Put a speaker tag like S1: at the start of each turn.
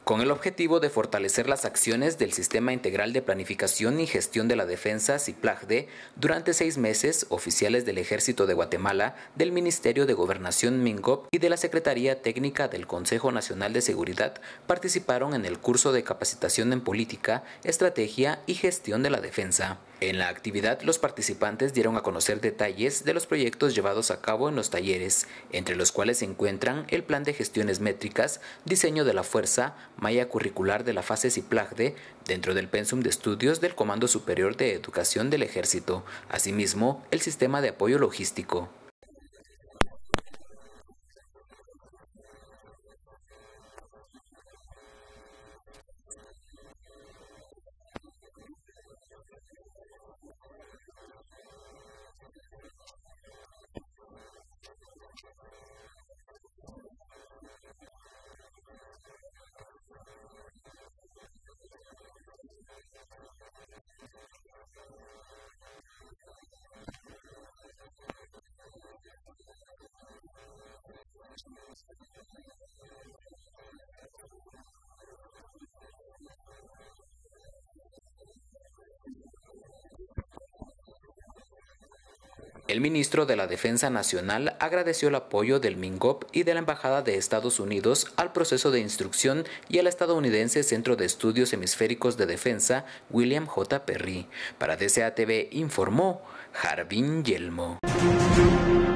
S1: Con el objetivo de fortalecer las acciones del Sistema Integral de Planificación y Gestión de la Defensa, CIPLAGDE, durante 6 meses, oficiales del Ejército de Guatemala, del Ministerio de Gobernación MINGOB y de la Secretaría Técnica del Consejo Nacional de Seguridad participaron en el curso de capacitación en política, estrategia y gestión de la defensa. En la actividad, los participantes dieron a conocer detalles de los proyectos llevados a cabo en los talleres, entre los cuales se encuentran el plan de gestiones métricas, diseño de la fuerza, malla curricular de la fase CIPLAGDE, dentro del pensum de estudios del Comando Superior de Educación del Ejército, asimismo, el sistema de apoyo logístico. El ministro de la Defensa Nacional agradeció el apoyo del MINGOB y de la Embajada de Estados Unidos al proceso de instrucción y al estadounidense Centro de Estudios Hemisféricos de Defensa, William J. Perry. Para DCATV informó Jarvin Yelmo.